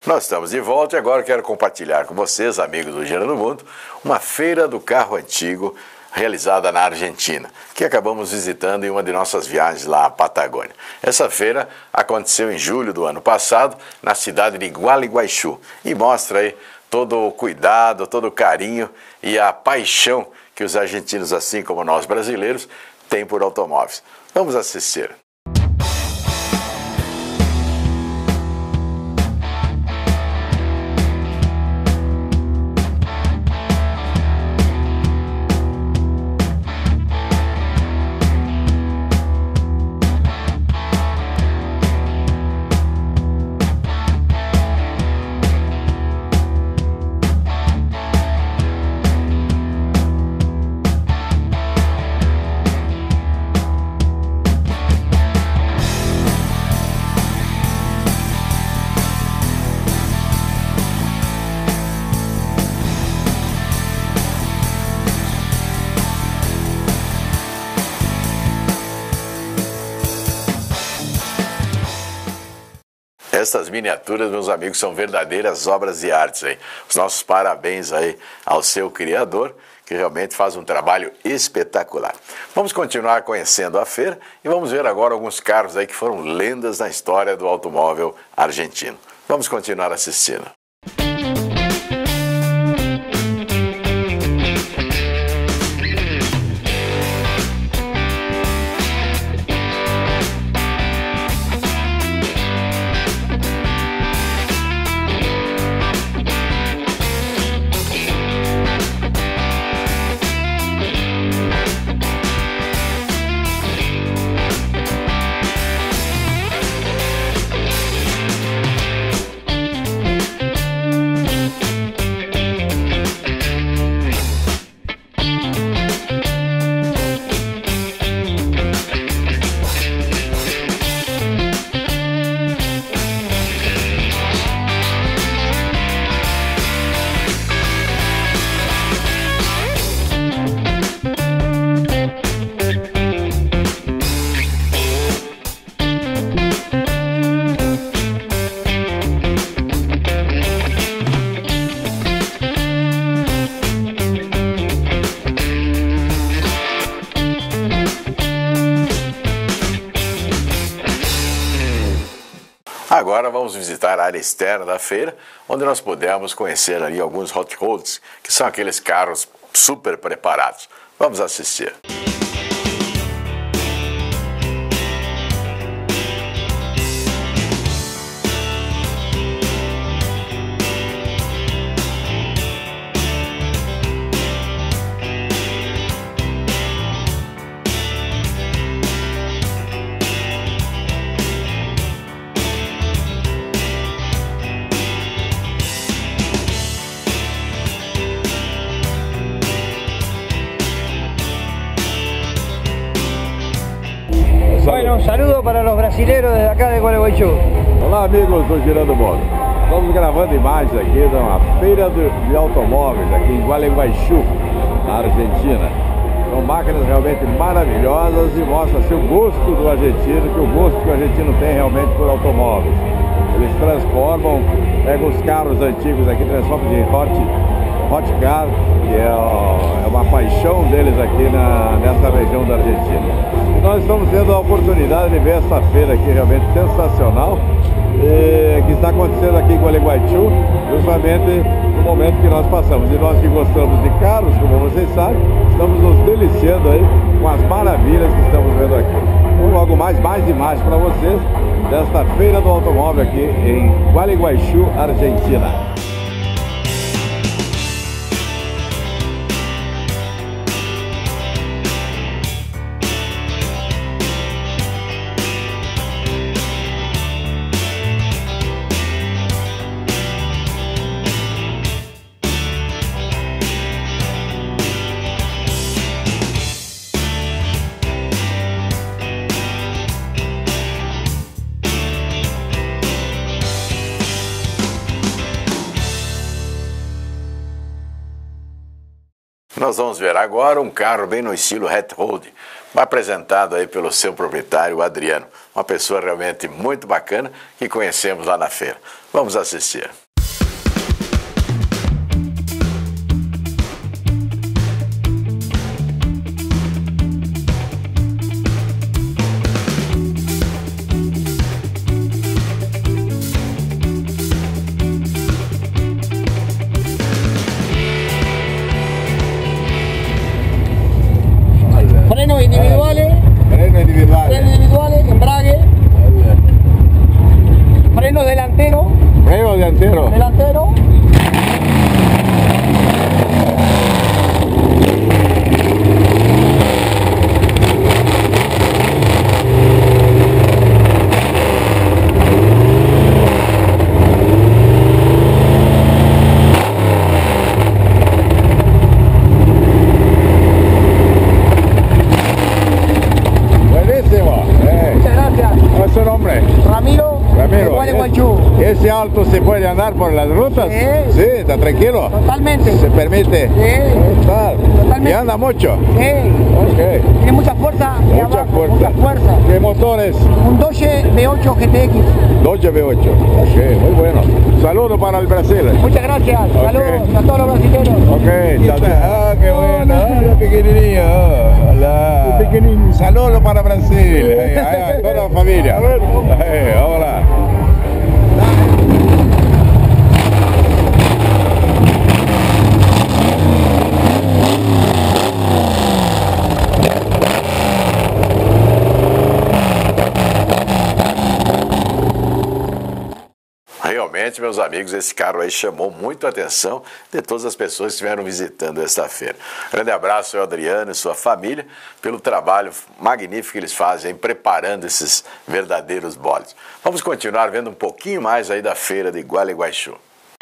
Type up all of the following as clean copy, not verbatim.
Nós estamos de volta e agora quero compartilhar com vocês, amigos do Girando o Mundo, uma feira do carro antigo realizada na Argentina, que acabamos visitando em uma de nossas viagens lá à Patagônia. Essa feira aconteceu em julho do ano passado, na cidade de Gualeguaychú, e mostra aí todo o cuidado, todo o carinho e a paixão que os argentinos, assim como nós brasileiros, têm por automóveis. Vamos assistir. Essas miniaturas, meus amigos, são verdadeiras obras de arte aí. Os nossos parabéns aí ao seu criador, que realmente faz um trabalho espetacular. Vamos continuar conhecendo a feira e vamos ver agora alguns carros aí que foram lendas na história do automóvel argentino. Vamos continuar assistindo. Agora vamos visitar a área externa da feira, onde nós podemos conhecer ali alguns hot rods, que são aqueles carros super preparados. Vamos assistir. Bueno, un saludo para los brasileros desde acá de Gualeguaychú. Olá, amigos do Girando o Mundo. Estamos gravando imagens aqui de uma feira de automóveis aqui em Gualeguaychú, na Argentina. São máquinas realmente maravilhosas e mostra-se o gosto do argentino, que o gosto que o argentino tem realmente por automóveis. Eles transformam, pegam os carros antigos aqui, transformam de hot car, que é uma paixão deles aqui nessa região da Argentina. E nós estamos tendo a oportunidade de ver essa feira aqui realmente sensacional, que está acontecendo aqui em Gualeguaychú, justamente no momento que nós passamos. E nós que gostamos de carros, como vocês sabem, estamos nos deliciando aí com as maravilhas que estamos vendo aqui. Então, logo mais imagens para vocês desta feira do automóvel aqui em Gualeguaychú, Argentina. Nós vamos ver agora um carro bem no estilo Hot Rod, apresentado aí pelo seu proprietário, o Adriano. Uma pessoa realmente muito bacana que conhecemos lá na feira. Vamos assistir. Frenos individuales, embrague, frenos delanteros, delantero. ¿Ese auto se puede andar por las rutas? Sí. Sí, ¿está tranquilo? Totalmente. ¿Se permite? Sí. Totalmente. ¿Y anda mucho? Sí. Ok. Tiene mucha fuerza. Mucha fuerza. ¿Qué motor es? Un Dodge V8 GTX. Dodge V8. Ok, muy bueno. Saludos para el Brasil. Muchas gracias. Okay. Saludos a todos los brasileños. Ok, ah, qué bueno. Hola, pequenininho. Hola. Pequenininho. Saludos para Brasil. Toda la familia. Hola. Realmente, meus amigos, esse carro aí chamou muito a atenção de todas as pessoas que estiveram visitando esta feira. Grande abraço ao Adriano e sua família pelo trabalho magnífico que eles fazem preparando esses verdadeiros bodes. Vamos continuar vendo um pouquinho mais aí da feira de Gualeguaychú.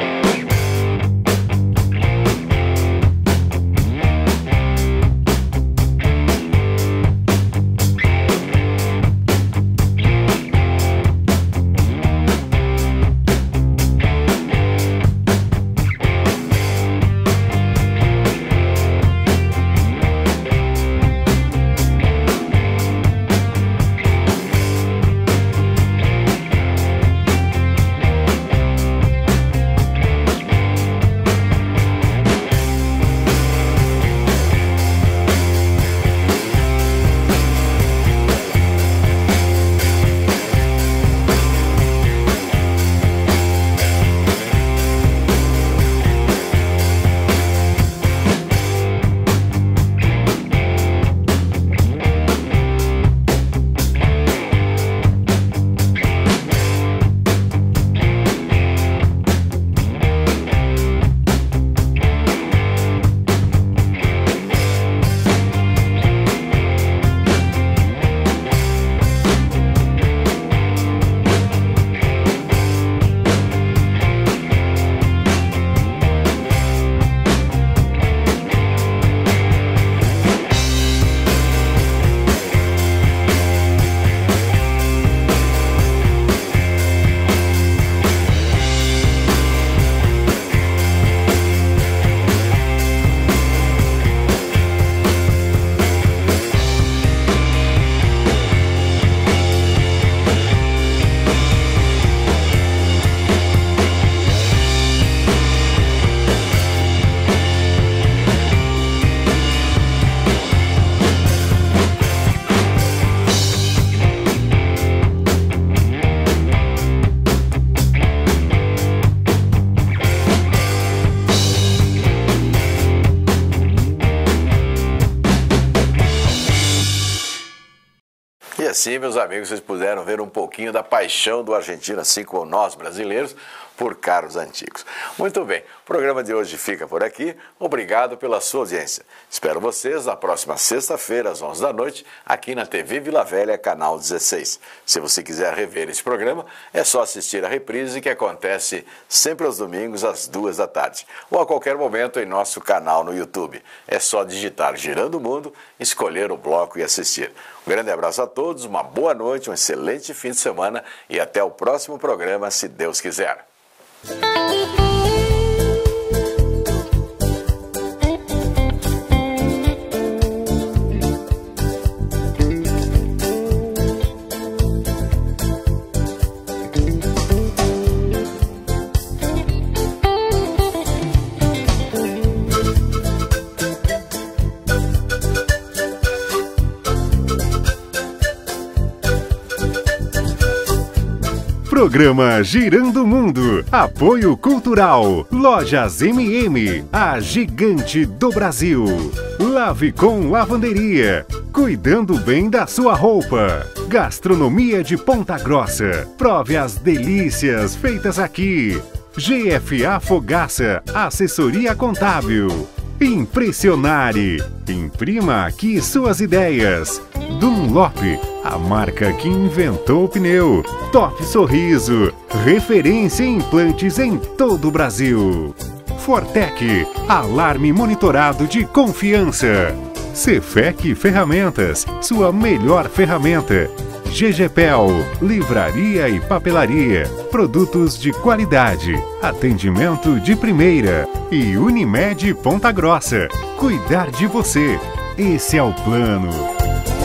E assim, meus amigos, vocês puderam ver um pouquinho da paixão do argentino, assim como nós brasileiros, por carros antigos. Muito bem, o programa de hoje fica por aqui. Obrigado pela sua audiência. Espero vocês na próxima sexta-feira, às 11 da noite, aqui na TV Vila Velha, canal 16. Se você quiser rever esse programa, é só assistir a reprise, que acontece sempre aos domingos, às 2 da tarde. Ou a qualquer momento em nosso canal no YouTube. É só digitar Girando o Mundo, escolher o bloco e assistir. Um grande abraço a todos, uma boa noite, um excelente fim de semana e até o próximo programa, se Deus quiser. Programa Girando o Mundo. Apoio Cultural. Lojas MM, a gigante do Brasil. Lave com Lavanderia. Cuidando bem da sua roupa. Gastronomia de Ponta Grossa. Prove as delícias feitas aqui. GFA Fogaça, assessoria contábil. Impressionare. Imprima aqui suas ideias. Dunlop, a marca que inventou o pneu. Top Sorriso, referência em implantes em todo o Brasil. Fortec, alarme monitorado de confiança. Cefec Ferramentas, sua melhor ferramenta. GGPEL, livraria e papelaria, produtos de qualidade, atendimento de primeira. E Unimed Ponta Grossa, cuidar de você. Esse é o plano.